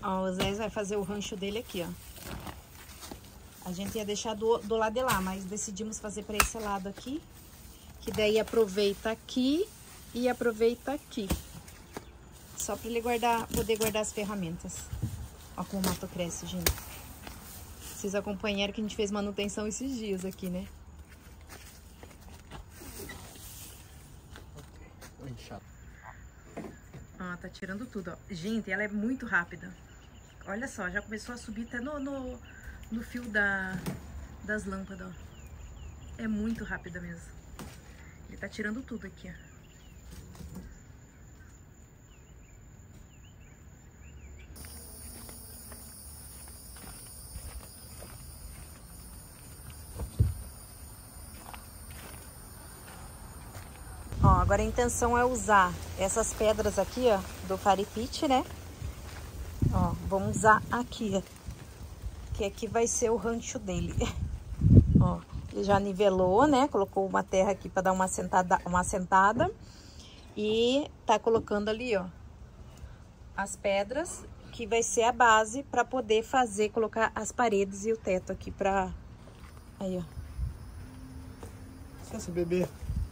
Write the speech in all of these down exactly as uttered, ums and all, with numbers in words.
Ó, o Zé vai fazer o rancho dele aqui, ó. A gente ia deixar do, do lado de lá, mas decidimos fazer para esse lado aqui. Que daí aproveita aqui e aproveita aqui. Só para ele guardar, poder guardar as ferramentas. Ó como o mato cresce, gente. Vocês acompanharam que a gente fez manutenção esses dias aqui, né? Ó, tá tirando tudo, ó. Gente, ela é muito rápida. Olha só, já começou a subir até no, no, no fio da, das lâmpadas, ó. É muito rápida mesmo. Ele tá tirando tudo aqui, ó. Ó, agora a intenção é usar essas pedras aqui, ó, do Faripit, né? Ó, vamos usar aqui, ó, que aqui vai ser o rancho dele. Ó, ele já nivelou, né? Colocou uma terra aqui para dar uma sentada, uma sentada. E tá colocando ali, ó, as pedras, que vai ser a base para poder fazer, colocar as paredes e o teto aqui pra... Aí, ó. Licença, bebê.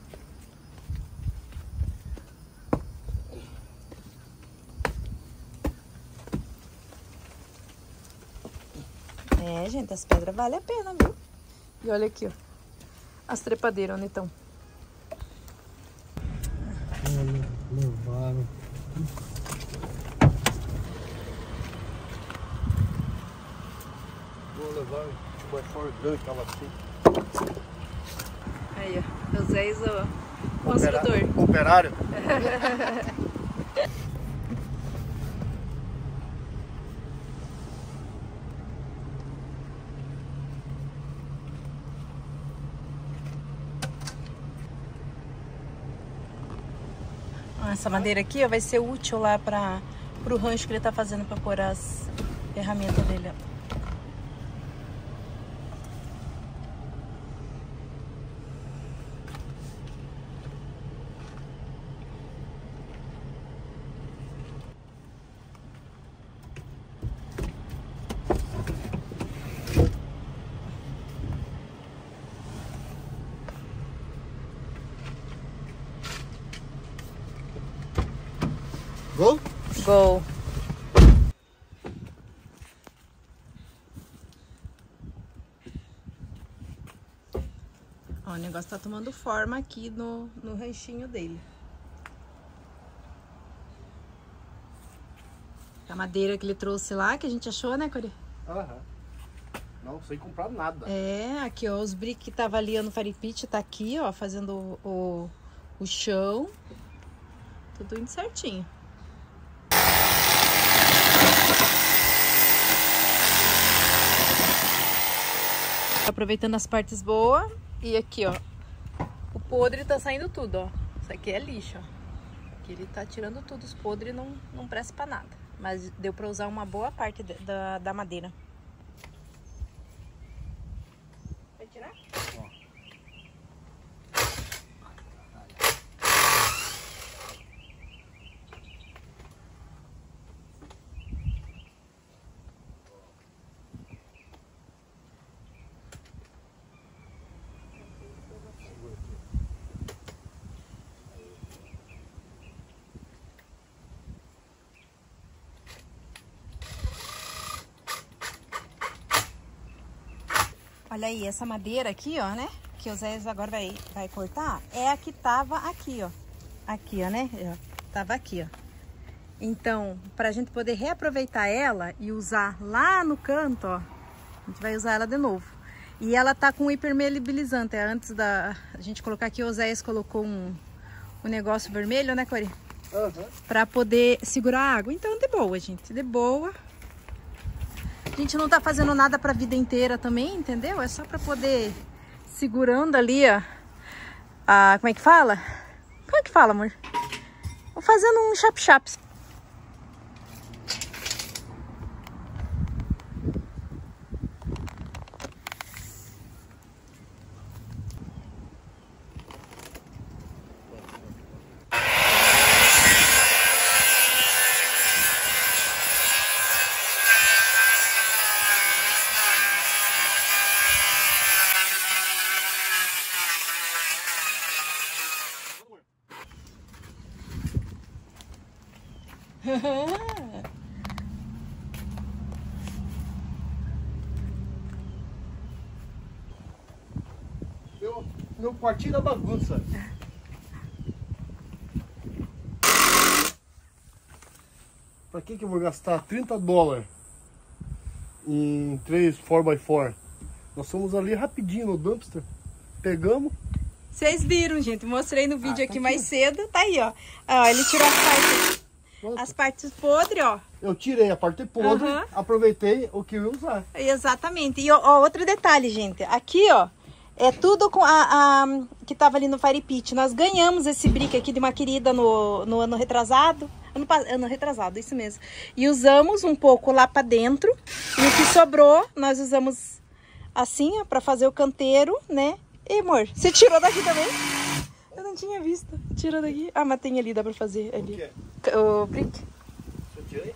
É, gente, as pedras valem a pena, viu? E olha aqui, ó. As trepadeiras, onde estão? Levaram. Vou levar o baixão grande que tava assim. Aí, ó. O Zé, o construtor. Operário. Essa madeira aqui, ó, vai ser útil lá para o rancho que ele tá fazendo para pôr as ferramentas dele, ó. Gol? Gol. Ó, o negócio tá tomando forma aqui no, no ranchinho dele. A madeira que ele trouxe lá, que a gente achou, né, Cori? Aham. Não, sem comprar nada. É, aqui, ó, os brick que tava ali no Faripit tá aqui, ó, fazendo o, o, o chão. Tudo indo certinho. Aproveitando as partes boas. E aqui, ó, o podre tá saindo tudo, ó. Isso aqui é lixo, ó. Aqui ele tá tirando tudo, os podres não, não presta pra nada. Mas deu pra usar uma boa parte da, da madeira. Vai tirar? Ó. Olha aí, essa madeira aqui, ó, né? Que o Zé agora vai, vai cortar. É a que tava aqui, ó. Aqui, ó, né? Ó, tava aqui, ó. Então, pra gente poder reaproveitar ela e usar lá no canto, ó. A gente vai usar ela de novo. E ela tá com hipermeabilizante. Antes da a gente colocar aqui, o Oséias colocou um, um negócio vermelho, né, Cori? Uhum. Pra poder segurar a água. Então, de boa, gente. De boa. A gente não tá fazendo nada pra vida inteira também, entendeu? É só pra poder segurando ali, ó. A, como é que fala? Como é que fala, amor? Vou fazendo um chap-chap. Meu, meu quartinho da bagunça. Pra que que eu vou gastar trinta dólares em três quatro por quatro? Nós fomos ali rapidinho no dumpster, pegamos. Vocês viram, gente, mostrei no vídeo Ah, aqui tá mais aqui. cedo, tá aí, ó. Ó, ele tirou as partes, Nossa. as partes podres, ó. Eu tirei a parte podre, Aham. aproveitei o que eu ia usar. Exatamente. E ó, ó, outro detalhe, gente. Aqui, ó, é tudo com a, a que tava ali no Fire Pit. Nós ganhamos esse brick aqui de uma querida no, no ano retrasado. Ano, pa- ano retrasado, isso mesmo. E usamos um pouco lá pra dentro. E o que sobrou, nós usamos assim, ó, pra fazer o canteiro, né? E, amor, você tirou daqui também? Eu não tinha visto. Tirou daqui. Ah, mas tem ali, dá pra fazer ali. O quê? O brick. Eu tirei?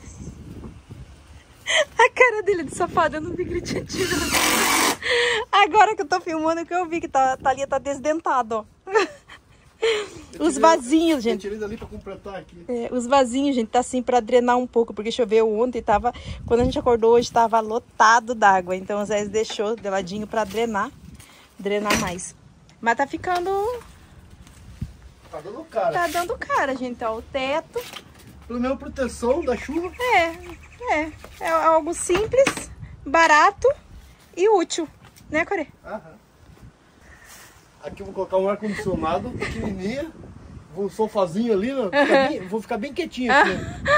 A cara dele de safado, eu não vi que ele tinha tirado. Agora que eu tô filmando, que eu vi que tá, tá ali, tá desdentado, ó. Eu Os tirei- vasinhos, Eu gente. tirei dali pra completar aqui. É, os vasinhos, gente, tá assim pra drenar um pouco, porque choveu ontem, tava... Quando a gente acordou hoje, tava lotado d'água. Então, o Zé deixou de ladinho pra drenar, drenar mais. Mas tá ficando... Tá dando cara. Tá dando cara, gente, ó, o teto. Pelo menos proteção da chuva. É, é, é algo simples, barato e útil, né, Core? Aham. Aqui eu vou colocar um ar-condicionado pequenininho. Vou um sofazinho ali, ó, ficar bem- vou ficar bem quietinho aqui.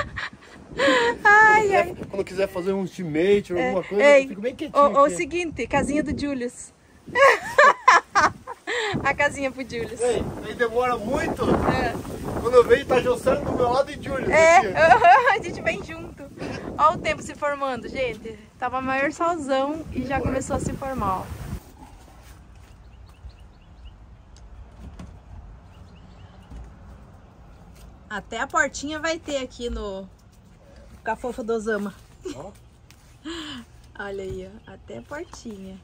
Ai, Quando, ai. quiser, quando eu quiser fazer um estimate ou alguma coisa, Ei, eu fico bem quietinho. o, o aqui. seguinte, casinha do Julius. A casinha pro Julius. Ei, aí demora muito. É, Quando eu vejo, tá Jossano do meu lado e Júlio. é, aqui. a gente vem junto. Olha o tempo se formando, gente. Tava maior solzão e já começou a se formar, ó. Até a portinha vai ter aqui no Cafofo do Osama. Ó. Olha aí, ó. Até a portinha.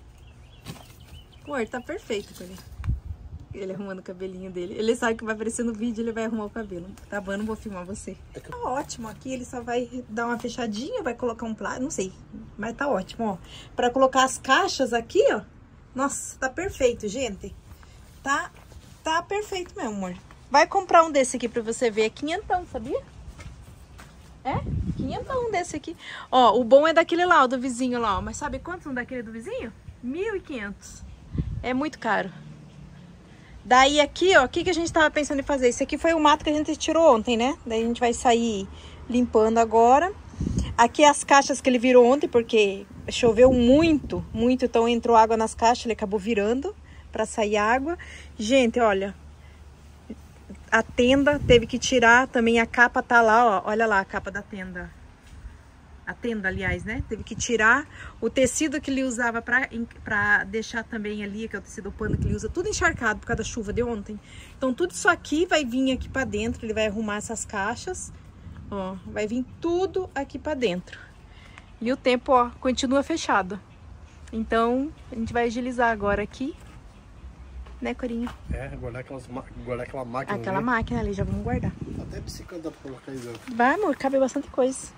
Amor, tá perfeito com ele. Ele arrumando o cabelinho dele. Ele sabe que vai aparecer no vídeo, ele vai arrumar o cabelo. Tá bom, eu não vou filmar você. Tá ótimo. Aqui ele só vai dar uma fechadinha, vai colocar um plástico, não sei. Mas tá ótimo, ó. Pra colocar as caixas aqui, ó. Nossa, tá perfeito, gente. Tá, tá perfeito mesmo, amor. Vai comprar um desse aqui pra você ver. É quinhentão, sabia? É? Quinhentão desse aqui. Ó, o bom é daquele lá, o do vizinho lá, ó. Mas sabe quanto daquele do vizinho? mil e quinhentos. É muito caro. Daí aqui, ó, o que, que a gente tava pensando em fazer? Esse aqui foi o mato que a gente tirou ontem, né? Daí a gente vai sair limpando agora. Aqui as caixas que ele virou ontem, porque choveu muito, muito. Então entrou água nas caixas, ele acabou virando pra sair água. Gente, olha... A tenda teve que tirar, também a capa tá lá, ó. Olha lá a capa da tenda. A tenda, aliás, né? Teve que tirar o tecido que ele usava pra, pra deixar também ali, que é o tecido pano que ele usa, tudo encharcado por causa da chuva de ontem. Então tudo isso aqui vai vir aqui pra dentro, ele vai arrumar essas caixas. Ó, vai vir tudo aqui pra dentro. E o tempo, ó, continua fechado. Então, a gente vai agilizar agora aqui. Né, Corinha? É, guardar, aquelas, ma- guardar aquela máquina. Aquela ali. máquina ali, já vamos guardar. Até bicicleta dá pra colocar aí dentro. Vai, amor, cabe bastante coisa.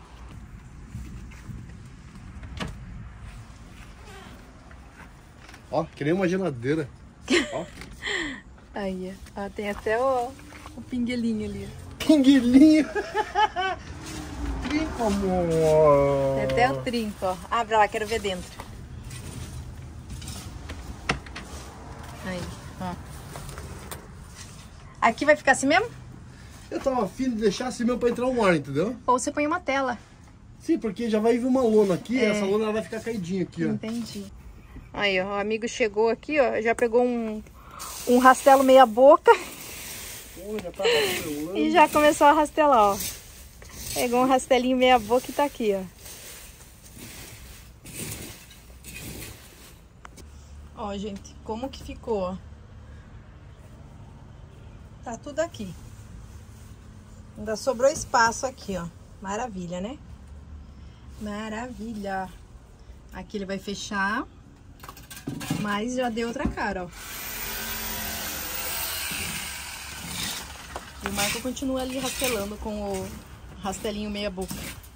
Ó, que nem uma geladeira. Ó. Aí, ó, tem até o, o pinguelinho ali. Pinguelinho. Trinco, amor. Tem até o trinco, ó. Abre lá, quero ver dentro. Aí, ó. Aqui vai ficar assim mesmo? Eu tava afim de deixar assim mesmo pra entrar um ar, entendeu? Ou você põe uma tela. Sim, porque já vai vir uma lona aqui, É. essa lona ela vai ficar caidinha aqui, ó. Entendi. Aí, ó, o amigo chegou aqui, ó, já pegou um, um rastelo meia boca Pô, já tá rastelando. e já começou a rastelar, ó. Pegou um rastelinho meia boca e tá aqui, ó. Ó, gente, como que ficou, ó. Tá tudo aqui. Ainda sobrou espaço aqui, ó. Maravilha, né? Maravilha. Aqui ele vai fechar. Mas já deu outra cara, ó. o Marco continua ali rastelando com o rastelinho meia boca.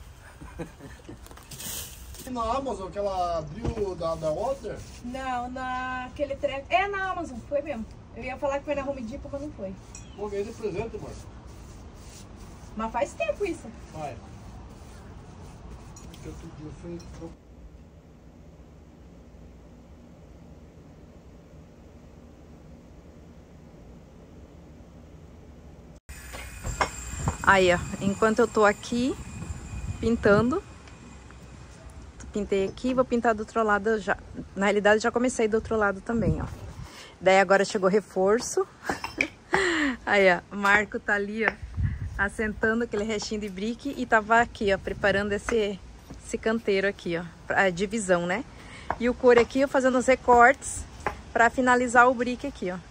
E na Amazon, que ela abriu da, da Water? Não, naquele treco. É na Amazon, foi mesmo. Eu ia falar que foi na Home Depot, mas não foi. Vou ganhar de presente, mano. Mas faz tempo isso. Vai. Porque outro dia foi... Aí, ó, enquanto eu tô aqui pintando, pintei aqui, vou pintar do outro lado já. Na realidade, já comecei do outro lado também, ó. Daí agora chegou reforço. Aí, ó, o Marco tá ali, ó, assentando aquele restinho de brique e tava aqui, ó, preparando esse, esse canteiro aqui, ó, a divisão, né? E o couro aqui, ó, fazendo os recortes pra finalizar o brique aqui, ó.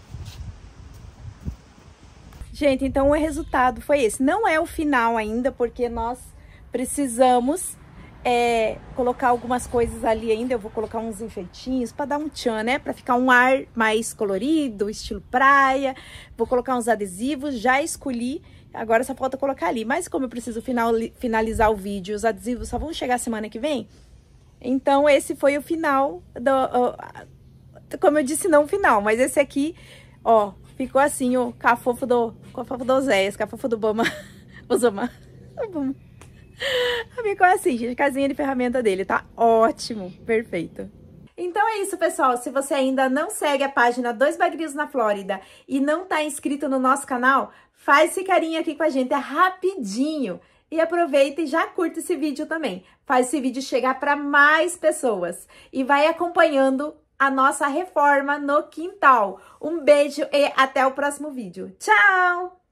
Gente, então o resultado foi esse. Não é o final ainda, porque nós precisamos é, colocar algumas coisas ali ainda. Eu vou colocar uns enfeitinhos para dar um tchan, né? Para ficar um ar mais colorido, estilo praia. Vou colocar uns adesivos, já escolhi. Agora só falta colocar ali. Mas como eu preciso final, finalizar o vídeo, os adesivos só vão chegar semana que vem. Então esse foi o final do... Uh, como eu disse, não o final, mas esse aqui, ó... Ficou assim o cafofo do... Cafofo do Oséias, cafofo do Bama. Osama. Ficou assim, gente, casinha de ferramenta dele. Tá ótimo, perfeito. Então é isso, pessoal. Se você ainda não segue a página Dois Bagrios na Flórida e não tá inscrito no nosso canal, faz esse carinho aqui com a gente, é rapidinho. E aproveita e já curta esse vídeo também. Faz esse vídeo chegar para mais pessoas. E vai acompanhando a nossa reforma no quintal. Um beijo e até o próximo vídeo. Tchau!